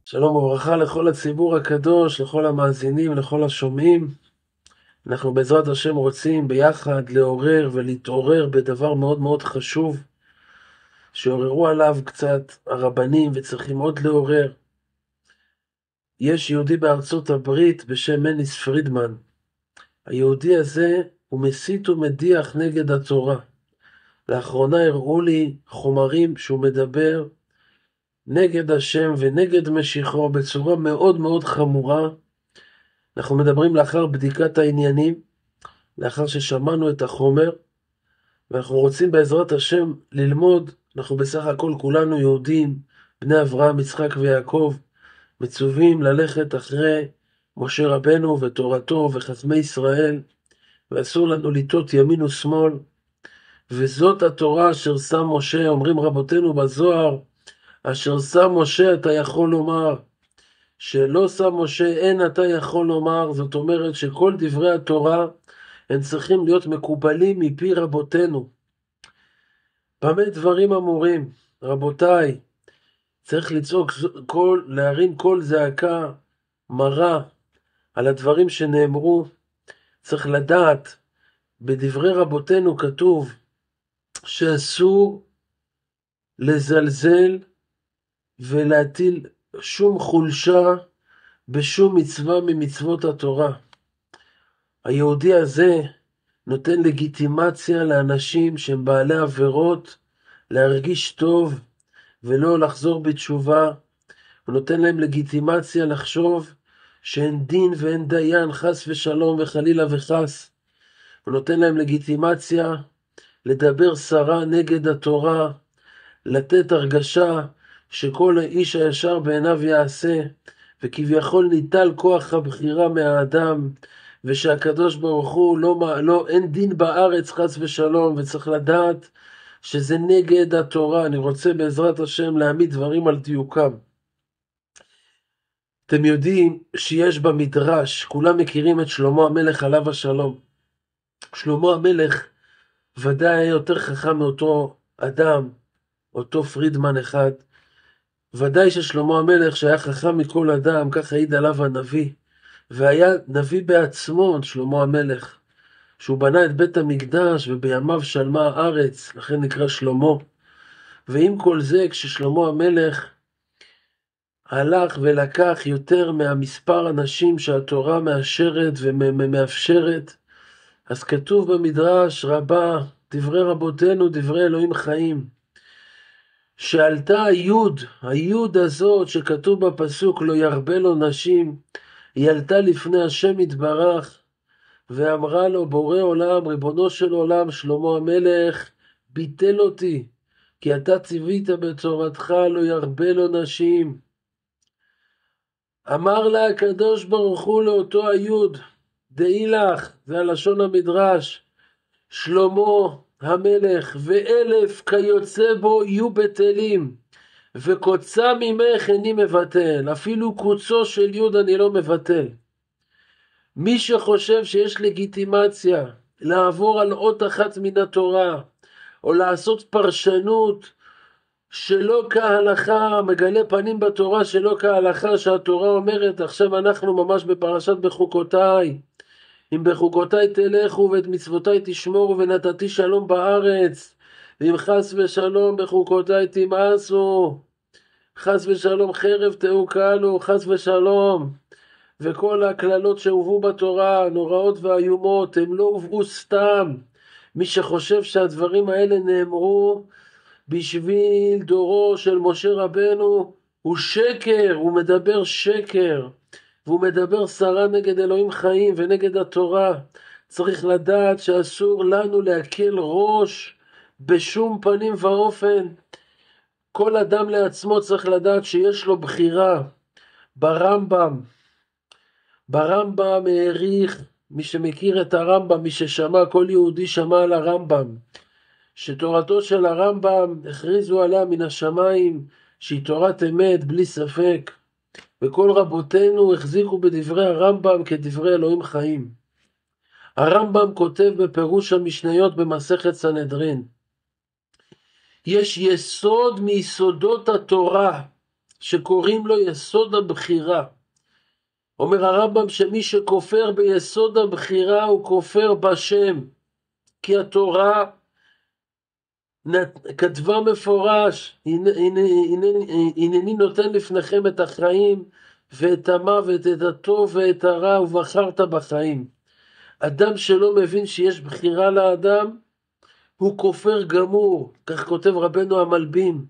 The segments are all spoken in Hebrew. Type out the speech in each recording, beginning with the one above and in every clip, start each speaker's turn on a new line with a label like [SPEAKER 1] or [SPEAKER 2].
[SPEAKER 1] שלום וברכה לכל הציבור הקדוש, לכל המאזינים, לכל השומעים. אנחנו בעזרת השם רוצים ביחד לעורר ולהתעורר בדבר מאוד מאוד חשוב, שעוררו עליו קצת הרבנים וצריכים עוד לעורר. יש יהודי בארצות הברית בשם מניס פרידמן. היהודי הזה הוא מסית ומדיח נגד התורה. לאחרונה הראו לי חומרים שהוא מדבר נגד השם ונגד משיחו בצורה מאוד מאוד חמורה. אנחנו מדברים לאחר בדיקת העניינים, לאחר ששמענו את החומר, ואנחנו רוצים בעזרת השם ללמוד. אנחנו בסך הכל כולנו יהודים, בני אברהם, יצחק ויעקב, מצווים ללכת אחרי משה רבנו ותורתו וחכמי ישראל, ואסור לנו לטעות ימין ושמאל. וזאת התורה אשר שם משה, אומרים רבותינו בזוהר, אשר שם משה אתה יכול לומר, שלא שם משה אין אתה יכול לומר. זאת אומרת שכל דברי התורה הם צריכים להיות מקובלים מפי רבותינו. במה דברים אמורים? רבותיי, צריך לצעוק להרים קול זעקה מרה על הדברים שנאמרו. צריך לדעת, בדברי רבותינו כתוב שאסור לזלזל ולהטיל שום חולשה בשום מצווה ממצוות התורה. היהודי הזה נותן לגיטימציה לאנשים שהם בעלי עבירות להרגיש טוב ולא לחזור בתשובה. הוא נותן להם לגיטימציה לחשוב שאין דין ואין דיין, חס ושלום וחלילה וחס. הוא נותן להם לגיטימציה לדבר סרה נגד התורה, לתת הרגשה שכל האיש הישר בעיניו יעשה, וכביכול ניטל כוח הבחירה מהאדם, ושהקדוש ברוך הוא אין דין בארץ חס ושלום, וצריך לדעת שזה נגד התורה. אני רוצה בעזרת השם להעמיד דברים על דיוקם. אתם יודעים שיש במדרש, כולם מכירים את שלמה המלך עליו השלום. שלמה המלך ודאי היה יותר חכם מאותו אדם, אותו פרידמן אחד. ודאי ששלמה המלך שהיה חכם מכל אדם, כך העיד עליו הנביא, והיה נביא בעצמו, שלמה המלך, שהוא בנה את בית המקדש ובימיו שלמה הארץ, לכן נקרא שלמה. ועם כל זה, כששלמה המלך הלך ולקח יותר מהמספר אנשים שהתורה מאשרת ומאפשרת, אז כתוב במדרש רבה, דברי רבותינו, דברי אלוהים חיים, שעלתה היוד הזאת שכתוב בפסוק לא ירבה לו נשים, היא עלתה לפני השם יתברך ואמרה לו, בורא עולם, ריבונו של עולם, שלמה המלך ביטל אותי, כי אתה ציווית בתורתך לא ירבה לו נשים. אמר לה הקדוש ברוך הוא לאותו היוד, דעי לך, זה הלשון המדרש, שלמה המלך ואלף כיוצא בו יהיו בטלים, וקוצה ממך איני מבטל, אפילו קוצו של יוד אני לא מבטל. מי שחושב שיש לגיטימציה לעבור על אות אחת מן התורה, או לעשות פרשנות שלא כהלכה, מגלה פנים בתורה שלא כהלכה, שהתורה אומרת, עכשיו אנחנו ממש בפרשת בחוקותיי, אם בחוקותיי תלכו ואת מצוותיי תשמורו ונתתי שלום בארץ, ואם חס ושלום בחוקותיי תמאסו, חס ושלום חרב תעוקלו, חס ושלום. וכל הכללות שהובאו בתורה, נוראות ואיומות, הם לא הובאו סתם. מי שחושב שהדברים האלה נאמרו בשביל דורו של משה רבנו, הוא שקר, הוא מדבר שקר, והוא מדבר סרה נגד אלוהים חיים ונגד התורה. צריך לדעת שאסור לנו להקל ראש בשום פנים ואופן. כל אדם לעצמו צריך לדעת שיש לו בחירה. ברמב"ם העריך, מי שמכיר את הרמב"ם, מי ששמע, כל יהודי שמע על הרמב"ם, שתורתו של הרמב"ם הכריזו עליה מן השמיים שהיא תורת אמת בלי ספק, וכל רבותינו החזיקו בדברי הרמב"ם כדברי אלוהים חיים. הרמב"ם כותב בפירוש המשניות במסכת סנהדרין, יש יסוד מיסודות התורה שקוראים לו יסוד הבחירה. אומר הרמב"ם שמי שכופר ביסוד הבחירה הוא כופר בשם, כי התורה כתבה מפורש, הנני נותן לפניכם את החיים ואת המוות, את הטוב ואת הרע, ובחרת בחיים. אדם שלא מבין שיש בחירה לאדם, הוא כופר גמור, כך כותב רבנו המלבים.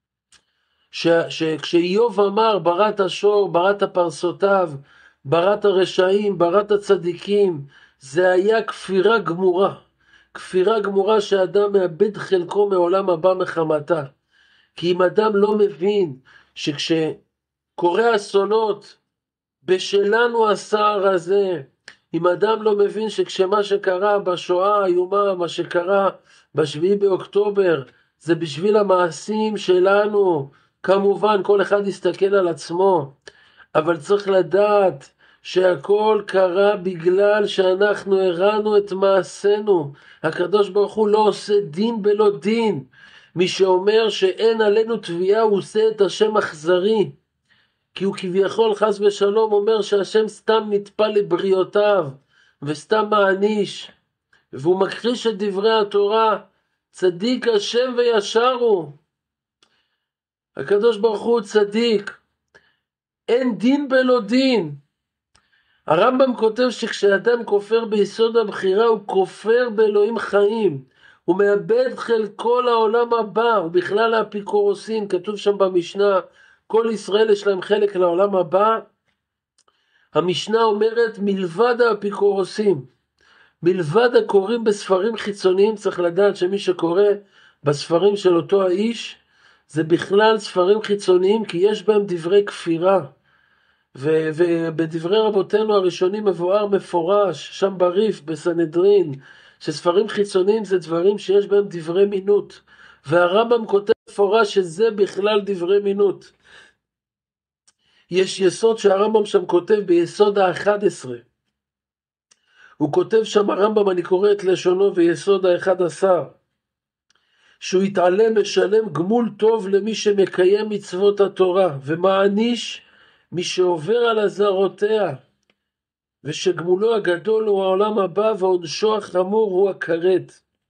[SPEAKER 1] כשאיוב אמר בראת השור, בראת פרסותיו, בראת הרשעים, בראת הצדיקים, זה היה כפירה גמורה. כפירה גמורה שאדם מאבד חלקו מעולם הבא מחמתה. כי אם אדם לא מבין שכשקורה אסונות, בשלנו הסער הזה, אם אדם לא מבין שכשמה שקרה בשואה האיומה, מה שקרה ב7 באוקטובר, זה בשביל המעשים שלנו, כמובן כל אחד יסתכל על עצמו, אבל צריך לדעת שהכל קרה בגלל שאנחנו הראנו את מעשינו. הקדוש ברוך הוא לא עושה דין בלא דין. מי שאומר שאין עלינו תביעה הוא עושה את השם אכזרי. כי הוא כביכול חס ושלום אומר שהשם סתם נטפל לבריאותיו וסתם מעניש. והוא מכחיש את דברי התורה. צדיק השם וישר הוא. הקדוש ברוך הוא צדיק. אין דין בלא דין. הרמב"ם כותב שכשאדם כופר ביסוד הבחירה הוא כופר באלוהים חיים. הוא מאבד חלקו לעולם הבא, ובכלל האפיקורוסים, כתוב שם במשנה, כל ישראל יש להם חלק לעולם הבא. המשנה אומרת מלבד האפיקורוסים, מלבד הקוראים בספרים חיצוניים, צריך לדעת שמי שקורא בספרים של אותו האיש, זה בכלל ספרים חיצוניים כי יש בהם דברי כפירה. ובדברי רבותינו הראשונים מבואר מפורש, שם בריף, בסנהדרין, שספרים חיצוניים זה דברים שיש בהם דברי מינות. והרמב"ם כותב מפורש שזה בכלל דברי מינות. יש יסוד שהרמב"ם שם כותב ביסוד ה-11. הוא כותב שם הרמב"ם, אני קורא את לשונו ביסוד ה-11, שהוא יתעלם משלם גמול טוב למי שמקיים מצוות התורה, ומעניש מי שעובר על הזרותיה, ושגמולו הגדול הוא העולם הבא, ועונשו החמור הוא הכרת.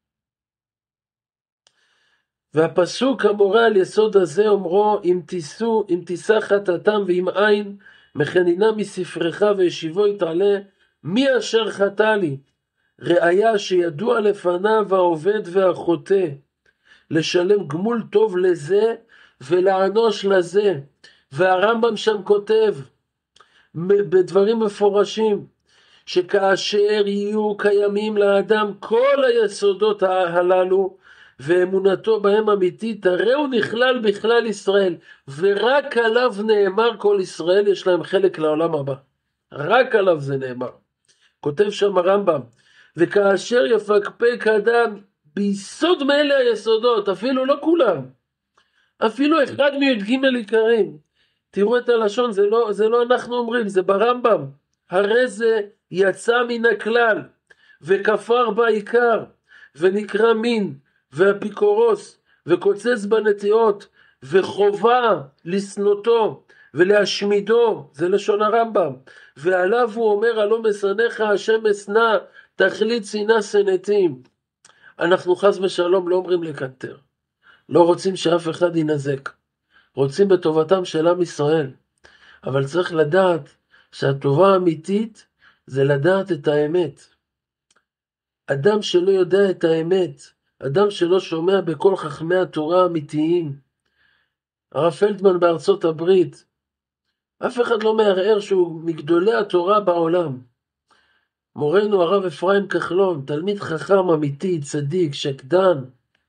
[SPEAKER 1] והפסוק המורה על יסוד הזה אומרו, אם תישא חטאתם ועם עין, מחנינה מספרך וישיבו יתעלה, מי אשר חטא לי? ראיה שידוע לפניו העובד והחוטא, לשלם גמול טוב לזה ולענוש לזה. והרמב"ם שם כותב בדברים מפורשים, שכאשר יהיו קיימים לאדם כל היסודות הללו, ואמונתו בהם אמיתית, הרי הוא נכלל בכלל ישראל, ורק עליו נאמר כל ישראל יש להם חלק לעולם הבא. רק עליו זה נאמר. כותב שם הרמב"ם, וכאשר יפקפק אדם ביסוד מאלה היסודות, אפילו לא כולם, אפילו אחד מי"ג עיקרים, תראו את הלשון, זה לא אנחנו אומרים, זה ברמב"ם, הרי זה יצא מן הכלל, וכפר בעיקר, ונקרא מין, ואפיקורוס, וקוצץ בנטיעות, וחובה לסנותו, ולהשמידו, זה לשון הרמב"ם, ועליו הוא אומר, הלא משנאך השם אשנא, תכלית שנאה שנאתים. אנחנו חס ושלום לא אומרים לקנטר, לא רוצים שאף אחד ינזק, רוצים בטובתם של עם ישראל, אבל צריך לדעת שהטובה האמיתית זה לדעת את האמת. אדם שלא יודע את האמת, אדם שלא שומע בכל חכמי התורה האמיתיים, הרב פלדמן בארצות הברית, אף אחד לא מערער שהוא מגדולי התורה בעולם. מורנו הרב אפרים כחלון, תלמיד חכם אמיתי, צדיק, שקדן,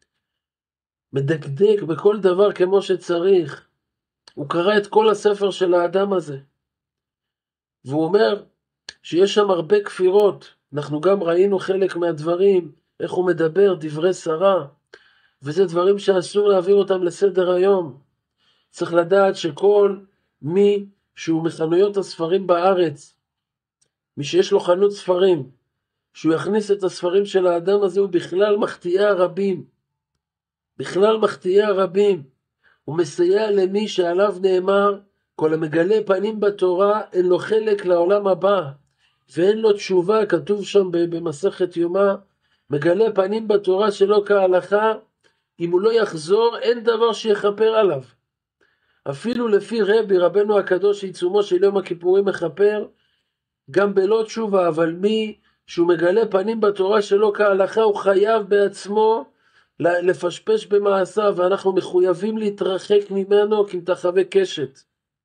[SPEAKER 1] מדקדק בכל דבר כמו שצריך. הוא קרא את כל הספר של האדם הזה. והוא אומר שיש שם הרבה כפירות. אנחנו גם ראינו חלק מהדברים, איך הוא מדבר, דברי שרה. וזה דברים שאסור להעביר אותם לסדר היום. צריך לדעת שכל מי שהוא מחנויות הספרים בארץ, מי שיש לו חנות ספרים, שהוא יכניס את הספרים של האדם הזה, הוא בכלל מחטיאי הרבים. בכלל מחטיאי הרבים. הוא מסייע למי שעליו נאמר, כל המגלה פנים בתורה, אין לו חלק לעולם הבא, ואין לו תשובה, כתוב שם במסכת יומא, מגלה פנים בתורה שלא כהלכה, אם הוא לא יחזור, אין דבר שיכפר עליו. אפילו לפי רבנו הקדוש עיצומו של יום הכיפורים מכפר, גם בלא תשובה, אבל מי שהוא מגלה פנים בתורה שלא כהלכה, הוא חייב בעצמו לפשפש במעשיו, ואנחנו מחויבים להתרחק ממנו כמתחווה קשת.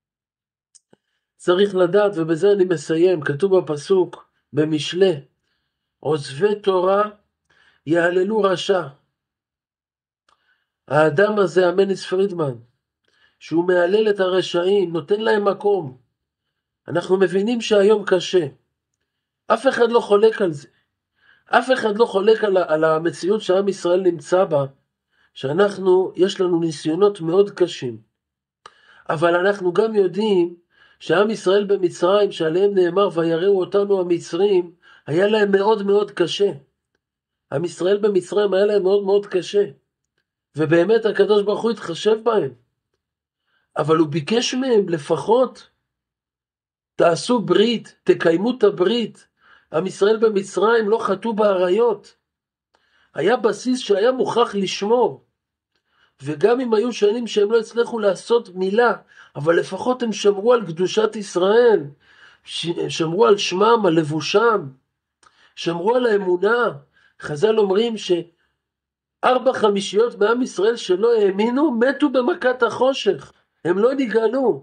[SPEAKER 1] צריך לדעת, ובזה אני מסיים, כתוב בפסוק במשלי, עוזבי תורה יהללו רשע. האדם הזה, המניס פרידמן, שהוא מהלל את הרשעים, נותן להם מקום. אנחנו מבינים שהיום קשה. אף אחד לא חולק על זה. אף אחד לא חולק על המציאות שעם ישראל נמצא בה, שאנחנו, יש לנו ניסיונות מאוד קשים. אבל אנחנו גם יודעים שעם ישראל במצרים, שעליהם נאמר ויראו אותנו המצרים, היה להם מאוד מאוד קשה. עם ישראל במצרים היה להם מאוד מאוד קשה. ובאמת הקדוש ברוך הוא התחשב בהם. אבל הוא ביקש מהם לפחות, תעשו ברית, תקיימו את הברית. עם ישראל במצרים לא חטאו בעריות. היה בסיס שהיה מוכרח לשמור. וגם אם היו שנים שהם לא הצליחו לעשות מילה, אבל לפחות הם שמרו על קדושת ישראל, שמרו על שמם, על לבושם, שמרו על האמונה. חז"ל אומרים ש4/5 מעם ישראל שלא האמינו, מתו במכת החושך. הם לא נגאלו.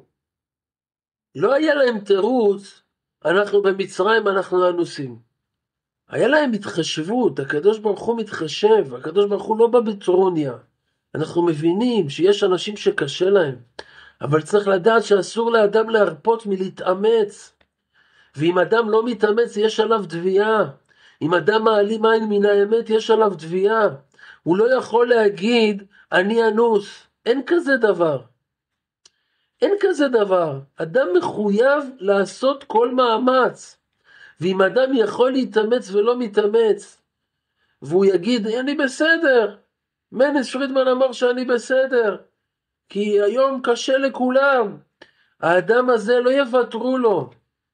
[SPEAKER 1] לא היה להם תירוץ, אנחנו במצרים, אנחנו אנוסים. היה להם התחשבות, הקדוש ברוך הוא מתחשב, הקדוש ברוך הוא לא בא בטרוניה. אנחנו מבינים שיש אנשים שקשה להם, אבל צריך לדעת שאסור לאדם להרפות מלהתאמץ. ואם אדם לא מתאמץ, יש עליו תביעה. אם אדם מעלים עין מן האמת, יש עליו תביעה. הוא לא יכול להגיד, אני אנוס. אין כזה דבר. אין כזה דבר. אדם מחויב לעשות כל מאמץ. ואם אדם יכול להתאמץ ולא מתאמץ, והוא יגיד, אני בסדר. מניס פרידמן אמר שאני בסדר. כי היום קשה לכולם. האדם הזה לא יוותרו לו.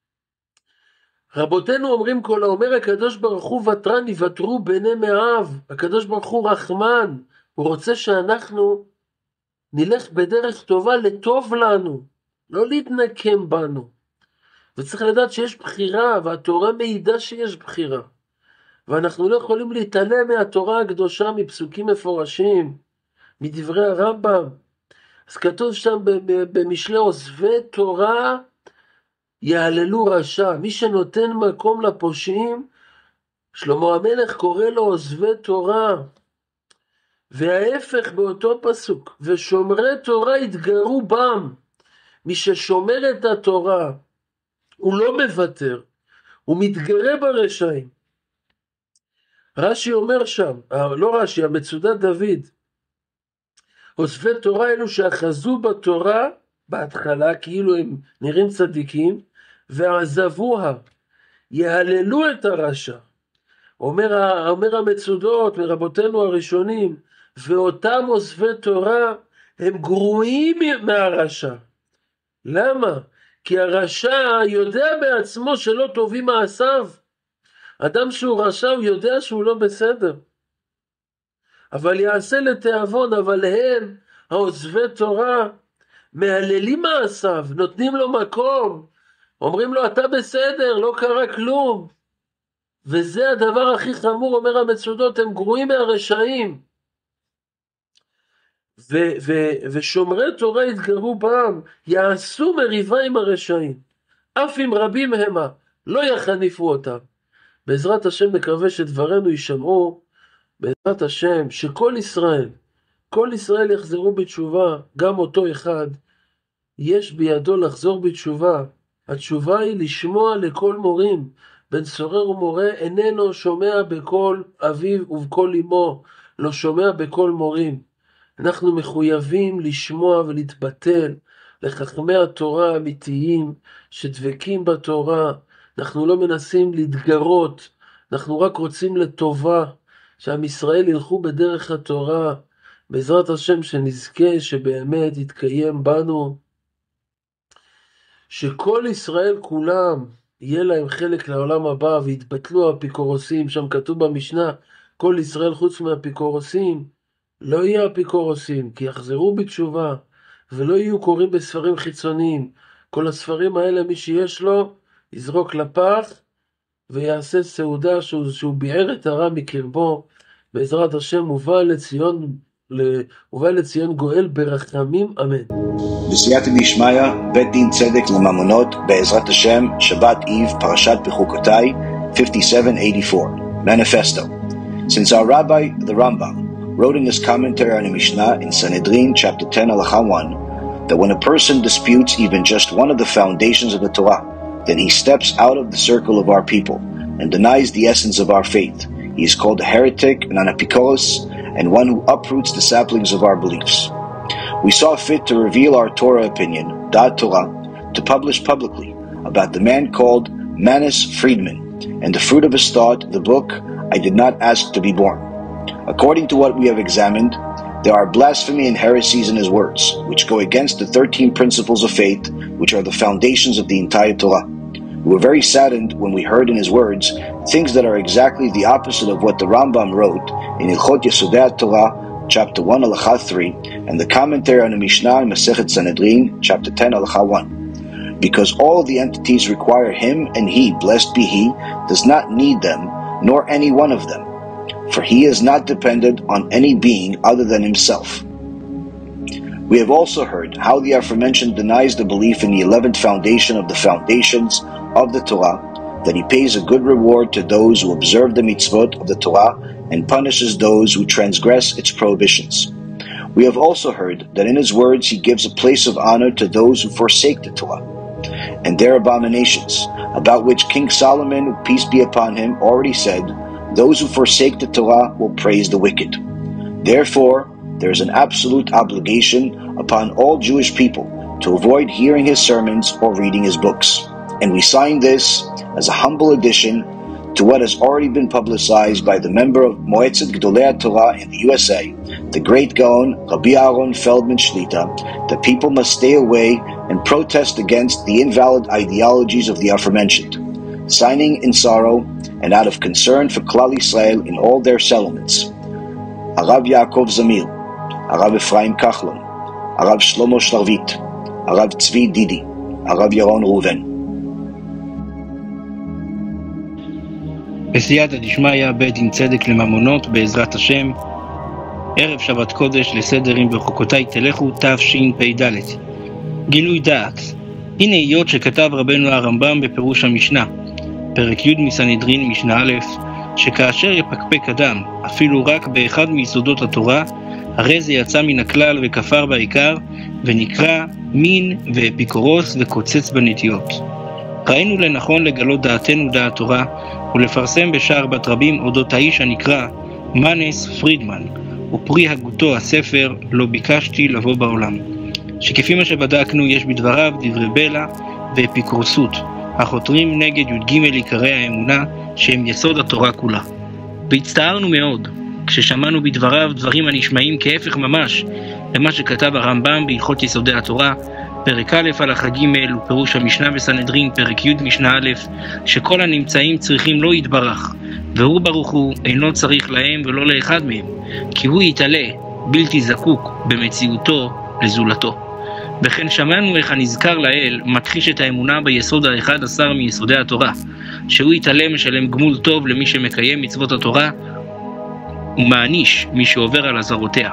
[SPEAKER 1] רבותינו אומרים, כל האומר הקדוש ברוך הוא ותרן יוותרו בני מאב. הקדוש ברוך הוא רחמן. הוא רוצה שאנחנו נלך בדרך טובה לטוב לנו. לא להתנקם בנו. וצריך לדעת שיש בחירה, והתורה מעידה שיש בחירה. ואנחנו לא יכולים להתעלם מהתורה הקדושה, מפסוקים מפורשים, מדברי הרמב"ם. אז כתוב שם במשלי, עוזבי תורה יהללו רשע. מי שנותן מקום לפושעים, שלמה המלך קורא לו עוזבי תורה. וההפך באותו פסוק, ושומרי תורה יתגרו בם. מי ששומר את התורה, הוא לא מוותר, הוא מתגרה ברשעים. רש"י אומר שם, לא רש"י, המצודת דוד, עוזבי תורה אלו שאחזו בתורה בהתחלה, כאילו הם נראים צדיקים, ועזבוה, יהללו את הרשע. אומר המצודות מרבותינו הראשונים, ואותם עוזבי תורה הם גרועים מהרשע. למה? כי הרשע יודע בעצמו שלא טובים מעשיו. אדם שהוא רשע הוא יודע שהוא לא בסדר. אבל יעשה לתיאבון, אבל הם, העוזבי תורה, מהללים מעשיו, נותנים לו מקום. אומרים לו, אתה בסדר, לא קרה כלום. וזה הדבר הכי חמור, אומר המצודות, הם גרועים מהרשעים. ושומרי תורה יתגרו בם, יעשו מריבה עם הרשעים. אף אם רבים המה, לא יחניפו אותם. בעזרת השם נקווה שדברנו יישמעו, בעזרת השם שכל ישראל, כל ישראל יחזרו בתשובה, גם אותו אחד, יש בידו לחזור בתשובה. התשובה היא לשמוע לכל מורים. בן סורר ומורה איננו שומע בקול אביו ובקול אמו, לא שומע בקול מורים. אנחנו מחויבים לשמוע ולהתבטל לחכמי התורה האמיתיים שדבקים בתורה. אנחנו לא מנסים להתגרות, אנחנו רק רוצים לטובה, שעם ישראל ילכו בדרך התורה, בעזרת השם שנזכה שבאמת יתקיים בנו, שכל ישראל כולם יהיה להם חלק לעולם הבא ויתבטלו האפיקורוסים. שם כתוב במשנה, כל ישראל חוץ מהאפיקורוסים, לא יהיה אפיקורוסים, כי יחזרו בתשובה, ולא יהיו קוראים בספרים חיצוניים. כל הספרים האלה, מי שיש לו, יזרוק לפח, ויעשה סעודה שהוא ביער את הרע מקרבו. בעזרת השם ובא לציון גואל ברחמים, אמן.
[SPEAKER 2] בסייעתא דשמיא, בית דין צדק לממונות, בעזרת השם, שבת Eve, פרשת בחוקותיי, 5784, Manifesto. Since our rabbi, the Rambam, wrote in his commentary on the Mishnah in Sanhedrin, chapter 10, Halacha 1, that when a person disputes even just one of the foundations of the Torah, then he steps out of the circle of our people and denies the essence of our faith. He is called a heretic and an apikoros, and one who uproots the saplings of our beliefs. We saw fit to reveal our Torah opinion, Da'at Torah, to publish publicly about the man called Manis Friedman, and the fruit of his thought, the book, I Did Not Ask to Be Born. According to what we have examined, there are blasphemy and heresies in his words, which go against the 13 principles of faith, which are the foundations of the entire Torah. We were very saddened when we heard in his words things that are exactly the opposite of what the Rambam wrote in Ilchot Yesodei Torah, chapter 1, Halacha 3, and the commentary on the Mishnah in Masechet Sanhedrin, chapter 10, Halacha 1. Because all of the entities require him, and he, blessed be he, does not need them, nor any one of them, for he is not dependent on any being other than himself. We have also heard how the aforementioned denies the belief in the 11th foundation of the foundations of the Torah, that he pays a good reward to those who observe the mitzvot of the Torah and punishes those who transgress its prohibitions. We have also heard that in his words he gives a place of honor to those who forsake the Torah and their abominations, about which King Solomon, peace be upon him, already said, those who forsake the Torah will praise the wicked. Therefore, there is an absolute obligation upon all Jewish people to avoid hearing his sermons or reading his books. And we sign this as a humble addition to what has already been publicized by the member of Moetzet Gdolei Torah in the USA, the great Gaon, Rabbi Aaron Feldman Shlita, that people must stay away and protest against the invalid ideologies of the aforementioned, signing in sorrow and out of concern for Klal Yisrael in all their settlements. Arav Yaakov Zamir, Arav Ephraim Kachlon, Arav Shlomo Shlarvit, Arav Tzvi Didi, Arav Yaron Reuven.
[SPEAKER 3] בסייעתא דשמיא, בית דין צדק לממונות, בעזרת השם, ערב שבת קודש לסדרים בחוקותיי תלכו, תשפ"ד. גילוי דעת. הנה היות שכתב רבנו הרמב"ם בפירוש המשנה, פרק י' מסנהדרין משנה א', שכאשר יפקפק אדם, אפילו רק באחד מיסודות התורה, הרי זה יצא מן הכלל וכפר בעיקר, ונקרא מין ואפיקורוס וקוצץ בנטיות. ראינו לנכון לגלות דעתנו דעת תורה, ולפרסם בשער בת רבים אודות האיש הנקרא מאנס פרידמן, ופרי הגותו הספר לא ביקשתי לבוא בעולם, שכפי מה שבדקנו יש בדבריו דברי בלע ואפיקורסות, החותרים נגד י"ג עיקרי האמונה שהם יסוד התורה כולה. והצטערנו מאוד כששמענו בדבריו דברים הנשמעים כהפך ממש למה שכתב הרמב"ם בהלכות יסודי התורה, פרק א' הלכה ג' ופירוש המשנה בסנהדרין פרק י' משנה א', שכל הנמצאים צריכים לא יתברך, והוא ברוך הוא אינו צריך להם ולא לאחד מהם, כי הוא יתעלה בלתי זקוק במציאותו לזולתו. וכן שמענו איך הנזכר לאל מכחיש את האמונה ביסוד ה-11 מיסודי התורה, שהוא יתעלה משלם גמול טוב למי שמקיים מצוות התורה ומעניש מי שעובר על עזרותיה.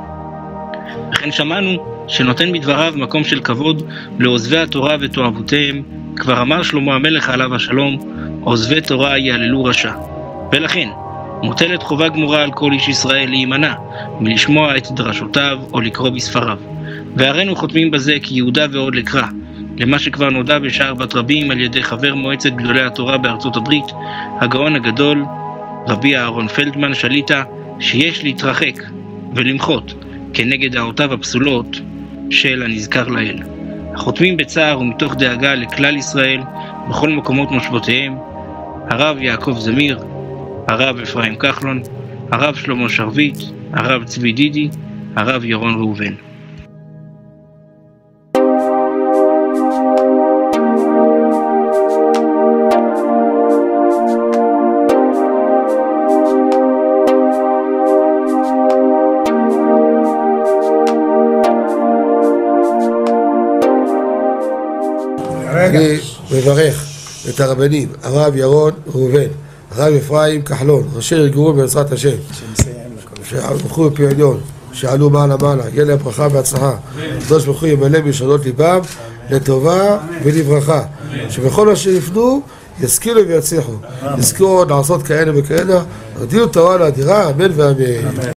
[SPEAKER 3] וכן שמענו שנותן בדבריו מקום של כבוד לעוזבי התורה ותועבותיהם, כבר אמר שלמה המלך עליו השלום, עוזבי תורה יעללו רשע. ולכן מוטלת חובה גמורה על כל איש ישראל להימנע מלשמוע את דרשותיו או לקרוא בספריו. והרינו חותמים בזה כי יהודה ועוד לקרא, למה שכבר נודע בשער בת רבים על ידי חבר מועצת גדולי התורה בארצות הברית, הגאון הגדול רבי אהרון פלדמן שליטה, שיש להתרחק ולמחות כנגד דעותיו הפסולות של הנזכר לאל. החותמים בצער ומתוך דאגה לכלל ישראל בכל מקומות מושבותיהם, הרב יעקב זמיר, הרב אפרים כחלון, הרב שלמה שרביט, הרב צבי דידי, הרב ירון ראובן.
[SPEAKER 4] אני מברך את הרבנים, הרב ירון ראובן, הרב אפרים כחלון, ראשי ארגון בעזרת השם, שהלכו בפי עליון, שעלו מעלה, יהיה להם ברכה והצלחה, הקדוש ברוך הוא ימלא בישועות ליבם לטובה ולברכה, שבכל אשר יפנו ישכילו ויצליחו, יזכו לעשות כאלה וכאלה, הודיעו תורה לאדירה, אמן ואמן.